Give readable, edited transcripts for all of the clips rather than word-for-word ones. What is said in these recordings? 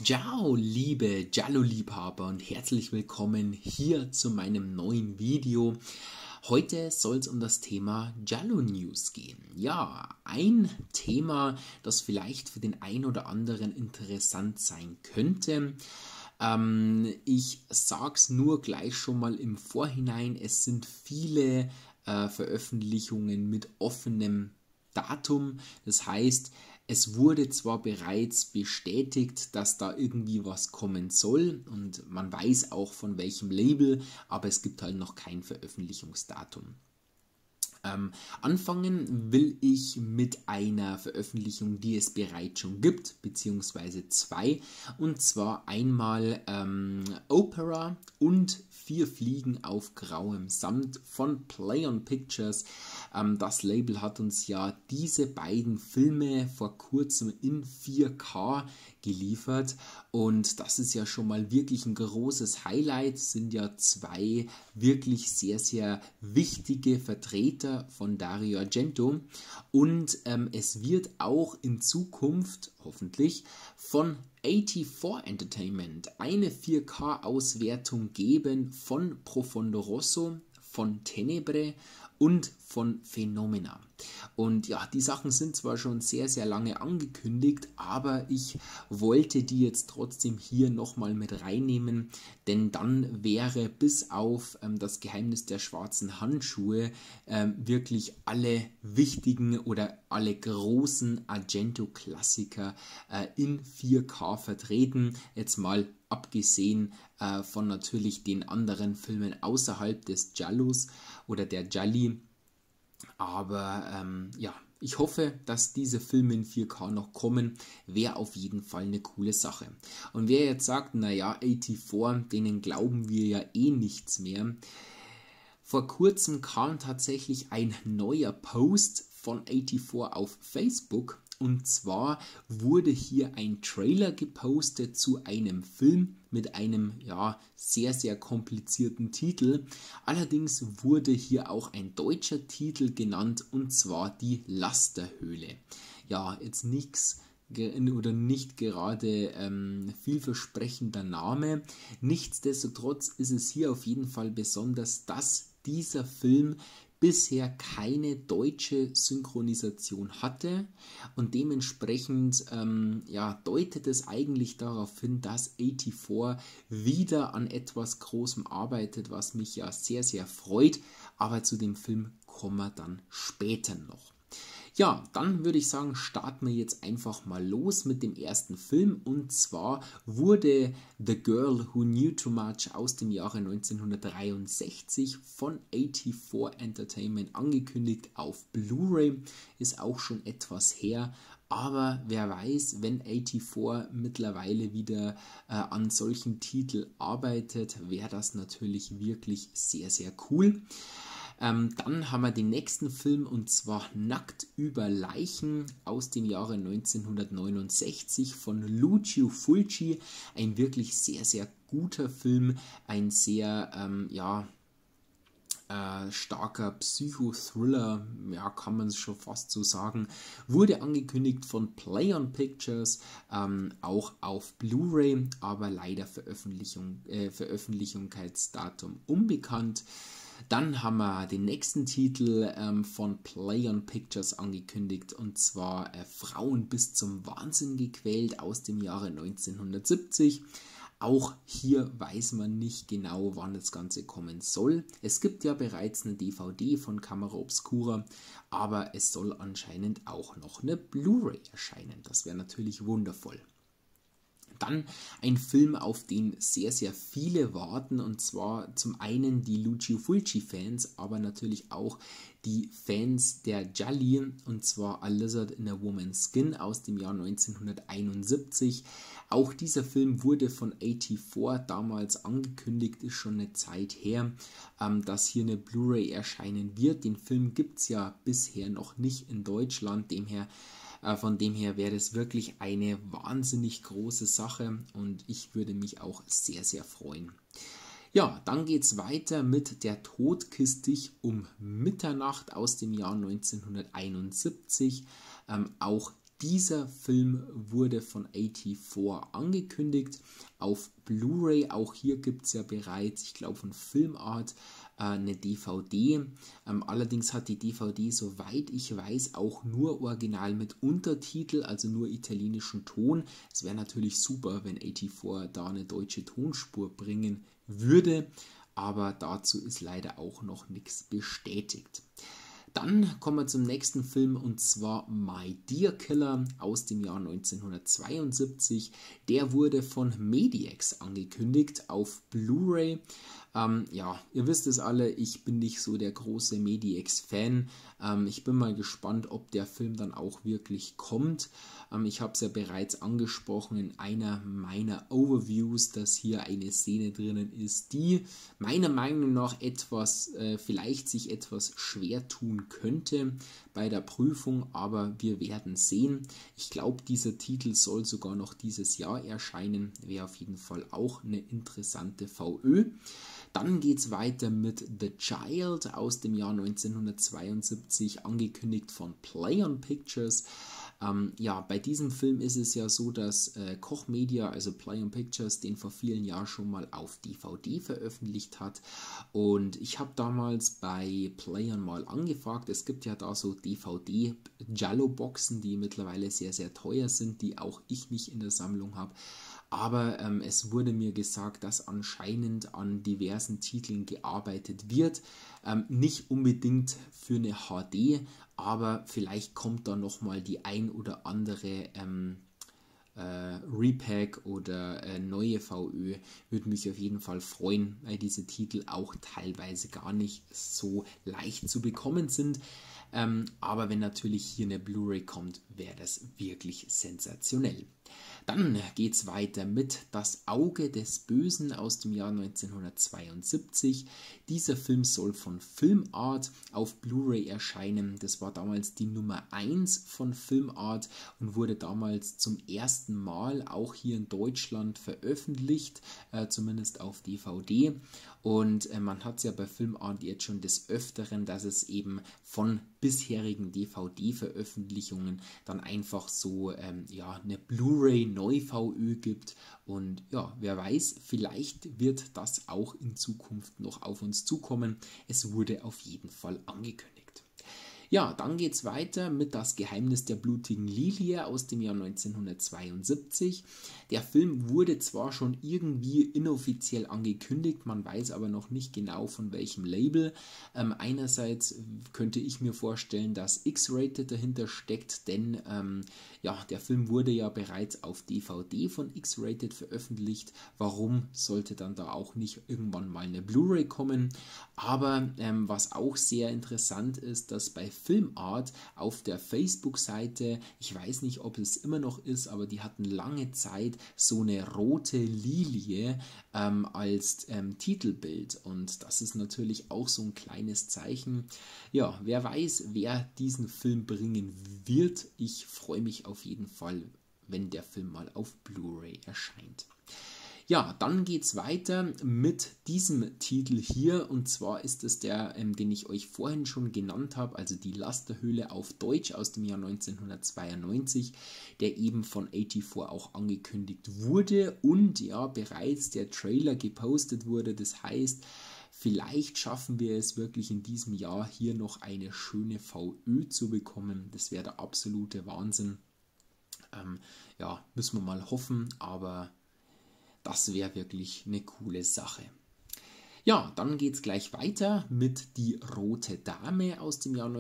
Ciao, liebe Giallo-Liebhaber und herzlich willkommen hier zu meinem neuen Video. Heute soll es um das Thema Giallo-News gehen. Ja, ein Thema, das vielleicht für den einen oder anderen interessant sein könnte. Ich sag's nur gleich schon mal im Vorhinein, es sind viele Veröffentlichungen mit offenem Datum. Das heißt, es wurde zwar bereits bestätigt, dass da irgendwie was kommen soll und man weiß auch von welchem Label, aber es gibt halt noch kein Veröffentlichungsdatum. Anfangen will ich mit einer Veröffentlichung, die es bereits schon gibt, beziehungsweise zwei, und zwar einmal Opera und Vier Fliegen auf grauem Samt von Play On Pictures. Das Label hat uns ja diese beiden Filme vor kurzem in 4K geliefert und das ist ja schon mal wirklich ein großes Highlight. Es sind ja zwei wirklich sehr, sehr wichtige Vertreter von Dario Argento und es wird auch in Zukunft hoffentlich von 84 Entertainment eine 4K-Auswertung geben von Profondo Rosso, von Tenebre und von Phenomena. Und ja, die Sachen sind zwar schon sehr, sehr lange angekündigt, aber ich wollte die jetzt trotzdem hier nochmal mit reinnehmen, denn dann wäre bis auf das Geheimnis der schwarzen Handschuhe wirklich alle wichtigen oder alle großen Argento-Klassiker in 4K vertreten. Jetzt mal abgesehen von natürlich den anderen Filmen außerhalb des Giallos oder der Gialli. Aber ja, ich hoffe, dass diese Filme in 4K noch kommen, wäre auf jeden Fall eine coole Sache. Und wer jetzt sagt, naja, 84, denen glauben wir ja eh nichts mehr. Vor kurzem kam tatsächlich ein neuer Post von 84 auf Facebook. Und zwar wurde hier ein Trailer gepostet zu einem Film mit einem ja, sehr, sehr komplizierten Titel. Allerdings wurde hier auch ein deutscher Titel genannt und zwar die Lasterhöhle. Ja, jetzt nichts oder nicht gerade vielversprechender Name. Nichtsdestotrotz ist es hier auf jeden Fall besonders, dass dieser Film bisher keine deutsche Synchronisation hatte und dementsprechend ja, deutet es eigentlich darauf hin, dass 84 wieder an etwas Großem arbeitet, was mich ja sehr, sehr freut, aber zu dem Film kommen wir dann später noch. Ja, dann würde ich sagen, starten wir jetzt einfach mal los mit dem ersten Film und zwar wurde The Girl Who Knew Too Much aus dem Jahre 1963 von 84 Entertainment angekündigt auf Blu-ray, ist auch schon etwas her, aber wer weiß, wenn 84 mittlerweile wieder an solchen Titeln arbeitet, wäre das natürlich wirklich sehr, sehr cool. Dann haben wir den nächsten Film und zwar Nackt über Leichen aus dem Jahre 1969 von Lucio Fulci. Ein wirklich sehr, sehr guter Film, ein sehr ja, starker Psychothriller, ja, kann man es schon fast so sagen, wurde angekündigt von Play On Pictures, auch auf Blu-ray, aber leider Veröffentlichungsdatum unbekannt. Dann haben wir den nächsten Titel von Play On Pictures angekündigt und zwar Frauen bis zum Wahnsinn gequält aus dem Jahre 1970. Auch hier weiß man nicht genau, wann das Ganze kommen soll. Es gibt ja bereits eine DVD von Camera Obscura, aber es soll anscheinend auch noch eine Blu-ray erscheinen. Das wäre natürlich wundervoll. Dann ein Film, auf den sehr, sehr viele warten, und zwar zum einen die Lucio Fulci-Fans, aber natürlich auch die Fans der Gialli, und zwar A Lizard in a Woman's Skin aus dem Jahr 1971. Auch dieser Film wurde von 84 damals angekündigt, ist schon eine Zeit her, dass hier eine Blu-ray erscheinen wird. Den Film gibt es ja bisher noch nicht in Deutschland, von dem her wäre es wirklich eine wahnsinnig große Sache und ich würde mich auch sehr, sehr freuen. Ja, dann geht es weiter mit Der Tod küsst dich um Mitternacht aus dem Jahr 1971. Auch Dieser Film wurde von A24 angekündigt auf Blu-ray. Auch hier gibt es ja bereits, ich glaube von Filmart, eine DVD. Allerdings hat die DVD, soweit ich weiß, auch nur original mit Untertitel, also nur italienischen Ton. Es wäre natürlich super, wenn A24 da eine deutsche Tonspur bringen würde, aber dazu ist leider auch noch nichts bestätigt. Dann kommen wir zum nächsten Film, und zwar My Dear Killer aus dem Jahr 1972. Der wurde von Mediax angekündigt auf Blu-ray. Ja, ihr wisst es alle, ich bin nicht so der große Mediax-Fan. Ich bin mal gespannt, ob der Film dann auch wirklich kommt. Ich habe es ja bereits angesprochen in einer meiner Overviews, dass hier eine Szene drinnen ist, die meiner Meinung nach vielleicht sich etwas schwer tun könnte bei der Prüfung, aber wir werden sehen. Ich glaube, dieser Titel soll sogar noch dieses Jahr erscheinen, wäre auf jeden Fall auch eine interessante VÖ. Dann geht es weiter mit The Child aus dem Jahr 1972, angekündigt von Play On Pictures. Ja, bei diesem Film ist es ja so, dass Koch Media, also Play On Pictures, den vor vielen Jahren schon mal auf DVD veröffentlicht hat. Und ich habe damals bei Play On mal angefragt. Es gibt ja da so DVD-Giallo-Boxen, die mittlerweile sehr, sehr teuer sind, die auch ich nicht in der Sammlung habe. Aber es wurde mir gesagt, dass anscheinend an diversen Titeln gearbeitet wird. Nicht unbedingt für eine HD, aber vielleicht kommt da nochmal die ein oder andere Repack oder neue VÖ. Würde mich auf jeden Fall freuen, weil diese Titel auch teilweise gar nicht so leicht zu bekommen sind. Aber wenn natürlich hier eine Blu-ray kommt, wäre das wirklich sensationell. Dann geht es weiter mit Das Auge des Bösen aus dem Jahr 1972. Dieser Film soll von Filmart auf Blu-ray erscheinen. Das war damals die Nummer 1 von Filmart und wurde damals zum ersten Mal auch hier in Deutschland veröffentlicht, zumindest auf DVD. Und man hat es ja bei Filmart jetzt schon des Öfteren, dass es eben von bisherigen DVD-Veröffentlichungen dann einfach so eine Blu-ray-Neu-VÖ gibt. Und ja, wer weiß, vielleicht wird das auch in Zukunft noch auf uns zukommen. Es wurde auf jeden Fall angekündigt. Ja, dann geht es weiter mit Das Geheimnis der blutigen Lilie aus dem Jahr 1972. Der Film wurde zwar schon irgendwie inoffiziell angekündigt, man weiß aber noch nicht genau von welchem Label. Einerseits könnte ich mir vorstellen, dass X-Rated dahinter steckt, denn der Film wurde ja bereits auf DVD von X-Rated veröffentlicht. Warum sollte dann da auch nicht irgendwann mal eine Blu-ray kommen? Aber was auch sehr interessant ist, dass bei Filmart auf der Facebook-Seite, ich weiß nicht, ob es immer noch ist, aber die hatten lange Zeit so eine rote Lilie als Titelbild, und das ist natürlich auch so ein kleines Zeichen. Ja, wer weiß, wer diesen Film bringen wird. Ich freue mich auf jeden Fall, wenn der Film mal auf Blu-ray erscheint. Ja, dann geht es weiter mit diesem Titel hier, und zwar ist es der, den ich euch vorhin schon genannt habe, also Die Lasterhöhle auf Deutsch aus dem Jahr 1992, der eben von A24 auch angekündigt wurde und ja bereits der Trailer gepostet wurde. Das heißt, vielleicht schaffen wir es wirklich in diesem Jahr hier noch eine schöne VÖ zu bekommen. Das wäre der absolute Wahnsinn. Müssen wir mal hoffen, aber das wäre wirklich eine coole Sache. Ja, dann geht es gleich weiter mit Die Rote Dame aus dem Jahr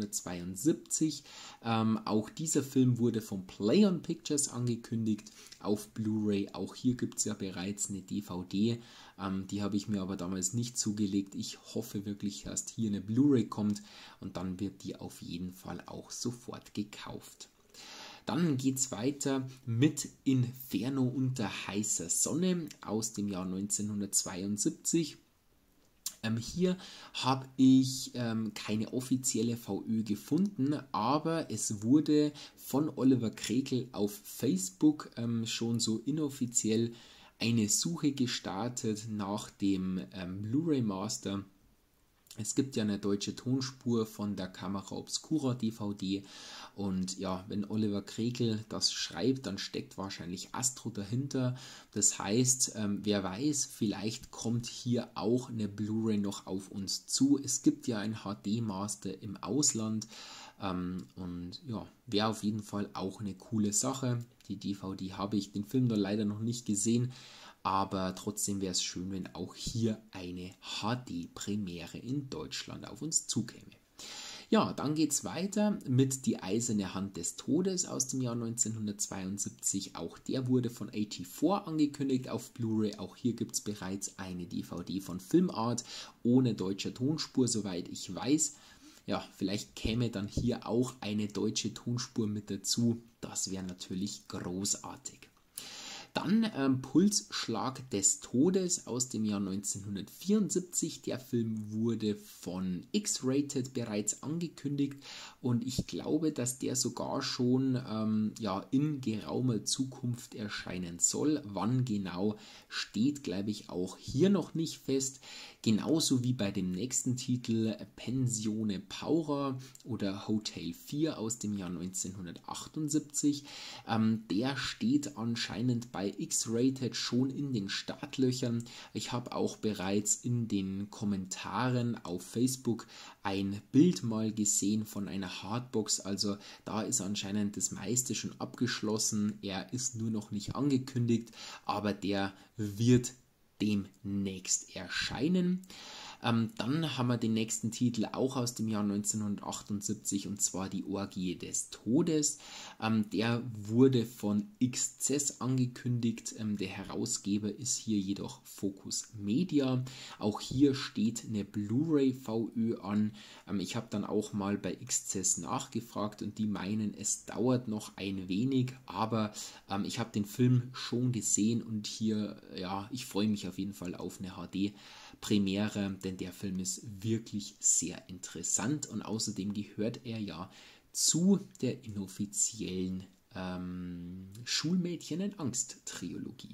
1972. Auch dieser Film wurde von Play On Pictures angekündigt auf Blu-ray. Auch hier gibt es ja bereits eine DVD. Die habe ich mir aber damals nicht zugelegt. Ich hoffe wirklich, dass hier eine Blu-ray kommt, und dann wird die auf jeden Fall auch sofort gekauft. Dann geht es weiter mit Inferno unter heißer Sonne aus dem Jahr 1972. Hier habe ich keine offizielle VÖ gefunden, aber es wurde von Oliver Krekel auf Facebook schon so inoffiziell eine Suche gestartet nach dem Blu-ray Master. Es gibt ja eine deutsche Tonspur von der Camera Obscura DVD und ja, wenn Oliver Kregel das schreibt, dann steckt wahrscheinlich Astro dahinter. Das heißt, wer weiß, vielleicht kommt hier auch eine Blu-ray noch auf uns zu. Es gibt ja ein HD-Master im Ausland und ja, wäre auf jeden Fall auch eine coole Sache. Die DVD habe ich, den Film da leider noch nicht gesehen. Aber trotzdem wäre es schön, wenn auch hier eine HD-Premiere in Deutschland auf uns zukäme. Ja, dann geht es weiter mit Die eiserne Hand des Todes aus dem Jahr 1972. Auch der wurde von A24 angekündigt auf Blu-ray. Auch hier gibt es bereits eine DVD von Filmart ohne deutscher Tonspur, soweit ich weiß. Ja, vielleicht käme dann hier auch eine deutsche Tonspur mit dazu. Das wäre natürlich großartig. Dann Pulsschlag des Todes aus dem Jahr 1974. Der Film wurde von X-Rated bereits angekündigt und ich glaube, dass der sogar schon in geraumer Zukunft erscheinen soll. Wann genau steht, glaube ich, auch hier noch nicht fest. Genauso wie bei dem nächsten Titel Pensione Paura oder Hotel 4 aus dem Jahr 1978. Der steht anscheinend bei X-Rated schon in den Startlöchern. Ich habe auch bereits in den Kommentaren auf Facebook ein Bild mal gesehen von einer Hardbox. Also da ist anscheinend das meiste schon abgeschlossen. Er ist nur noch nicht angekündigt, aber der wird demnächst erscheinen. Dann haben wir den nächsten Titel auch aus dem Jahr 1978 und zwar Die Orgie des Todes. Der wurde von XCess angekündigt. Der Herausgeber ist hier jedoch Focus Media. Auch hier steht eine Blu-ray VÖ an. Ich habe dann auch mal bei XCess nachgefragt und die meinen, es dauert noch ein wenig, aber ich habe den Film schon gesehen und hier, ja, ich freue mich auf jeden Fall auf eine HD-Premiere, denn der Film ist wirklich sehr interessant und außerdem gehört er ja zu der inoffiziellen Schulmädchen in Angst-Trilogie.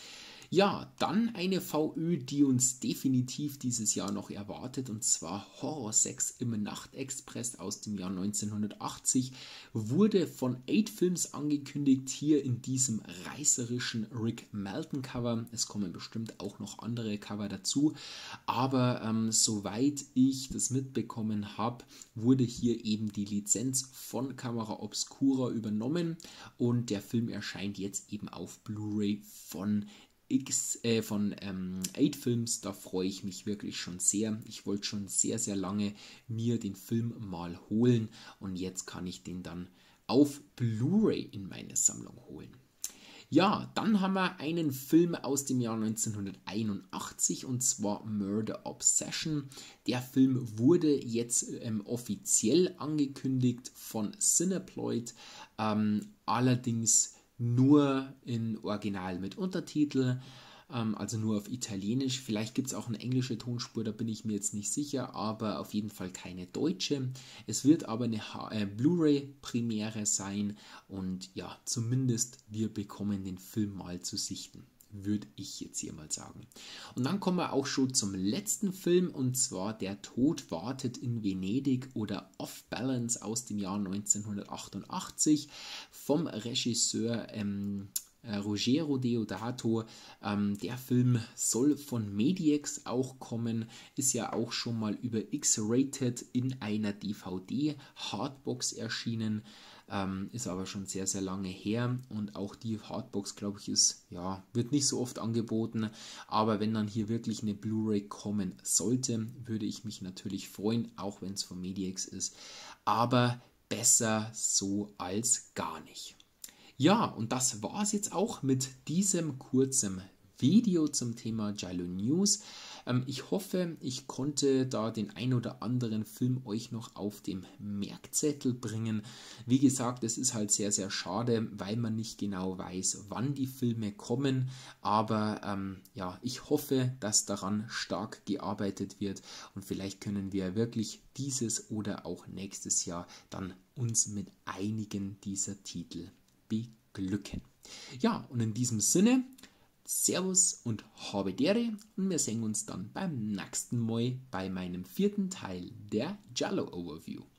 Ja, dann eine VÖ, die uns definitiv dieses Jahr noch erwartet, und zwar Horror Sex im Nachtexpress aus dem Jahr 1980, wurde von 8 Films angekündigt, hier in diesem reißerischen Rick Melton Cover. Es kommen bestimmt auch noch andere Cover dazu, aber soweit ich das mitbekommen habe, wurde hier eben die Lizenz von Camera Obscura übernommen und der Film erscheint jetzt eben auf Blu-ray von 8 Films. Da freue ich mich wirklich schon sehr. Ich wollte schon sehr, sehr lange mir den Film mal holen und jetzt kann ich den dann auf Blu-ray in meine Sammlung holen. Ja, dann haben wir einen Film aus dem Jahr 1981 und zwar Murder Obsession. Der Film wurde jetzt offiziell angekündigt von Cineploid, allerdings nur in Original mit Untertitel, also nur auf Italienisch. Vielleicht gibt es auch eine englische Tonspur, da bin ich mir jetzt nicht sicher, aber auf jeden Fall keine deutsche. Es wird aber eine Blu-ray-Premiere sein und ja, zumindest wir bekommen den Film mal zu sichten, würde ich jetzt hier mal sagen. Und dann kommen wir auch schon zum letzten Film und zwar Der Tod wartet in Venedig oder Off Balance aus dem Jahr 1988 vom Regisseur Ruggero Deodato. Der Film soll von Mediex auch kommen, ist ja auch schon mal über X-Rated in einer DVD-Hardbox erschienen. Ist aber schon sehr, sehr lange her und auch die Hardbox, glaube ich, wird nicht so oft angeboten, aber wenn dann hier wirklich eine Blu-ray kommen sollte, würde ich mich natürlich freuen, auch wenn es von Mediex ist, aber besser so als gar nicht. Ja, und das war es jetzt auch mit diesem kurzen Video zum Thema Giallo News. Ich hoffe, ich konnte da den ein oder anderen Film euch noch auf dem Merkzettel bringen. Wie gesagt, es ist halt sehr, sehr schade, weil man nicht genau weiß, wann die Filme kommen. Aber ich hoffe, dass daran stark gearbeitet wird und vielleicht können wir wirklich dieses oder auch nächstes Jahr dann uns mit einigen dieser Titel beglücken. Ja, und in diesem Sinne, Servus und habe Dere und wir sehen uns dann beim nächsten Mal bei meinem 4. Teil der Giallo Overview.